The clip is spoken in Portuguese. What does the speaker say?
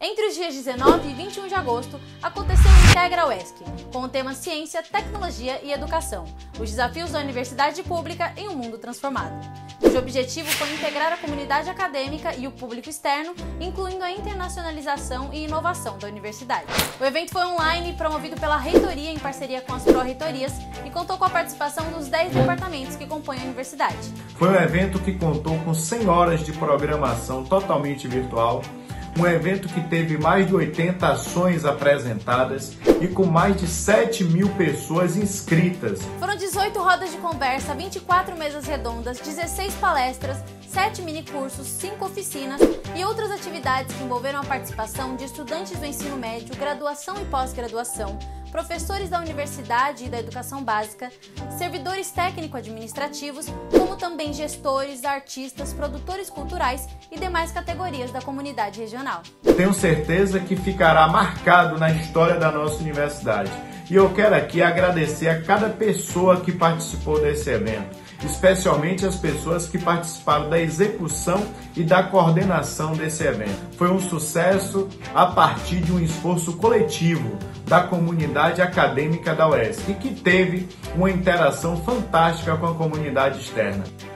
Entre os dias 19 e 21 de agosto, aconteceu o Integra UESC, com o tema Ciência, Tecnologia e Educação, os desafios da universidade pública em um mundo transformado. Cujo objetivo foi integrar a comunidade acadêmica e o público externo, incluindo a internacionalização e inovação da universidade. O evento foi online, promovido pela reitoria em parceria com as pró-reitorias e contou com a participação dos 10 departamentos que compõem a universidade. Foi um evento que contou com 100 horas de programação totalmente virtual, um evento que teve mais de 80 ações apresentadas e com mais de 7.000 pessoas inscritas. Foram 18 rodas de conversa, 24 mesas redondas, 16 palestras, 7 minicursos, 5 oficinas e outras atividades que envolveram a participação de estudantes do ensino médio, graduação e pós-graduação, professores da universidade e da educação básica, servidores técnico-administrativos, como também gestores, artistas, produtores culturais e demais categorias da comunidade regional. Tenho certeza que ficará marcado na história da nossa universidade. E eu quero aqui agradecer a cada pessoa que participou desse evento, especialmente as pessoas que participaram da execução e da coordenação desse evento. Foi um sucesso a partir de um esforço coletivo da comunidade acadêmica da UESC e que teve uma interação fantástica com a comunidade externa.